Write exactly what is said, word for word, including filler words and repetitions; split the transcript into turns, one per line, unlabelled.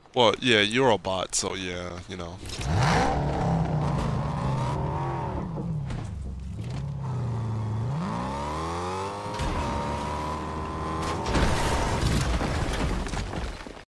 Well, yeah, you're a bot, so yeah, you know.